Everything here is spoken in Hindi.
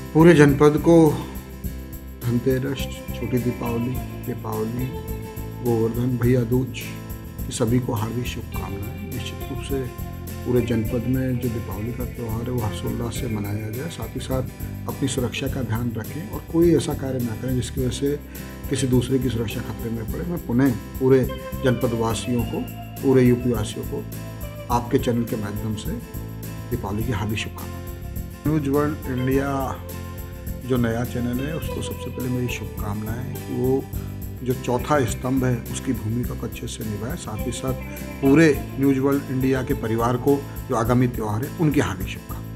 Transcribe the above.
पूरे जनपद को धनतेरस, छोटी दीपावली, दीपावली, गोवर्धन, भैया दूज की सभी को हार्दिक शुभकामनाएं। निश्चित रूप से पूरे जनपद में जो दीपावली का त्यौहार है वो हर्षोल्लास से मनाया जाए। साथ ही साथ अपनी सुरक्षा का ध्यान रखें और कोई ऐसा कार्य ना करें जिसकी वजह से किसी दूसरे की सुरक्षा खतरे में पड़े। मैं पुनः पूरे जनपद वासियों को, पूरे यूपी वासियों को आपके चैनल के माध्यम से दीपावली की हार्दिक शुभकामनाएं। न्यूज़ वर्ल्ड इंडिया जो नया चैनल है उसको सबसे पहले मेरी शुभकामनाएं कि वो जो चौथा स्तंभ है उसकी भूमिका को अच्छे से निभाए। साथ ही साथ पूरे न्यूज़ वर्ल्ड इंडिया के परिवार को जो आगामी त्यौहार है उनकी हार्दिक शुभकामनाएं।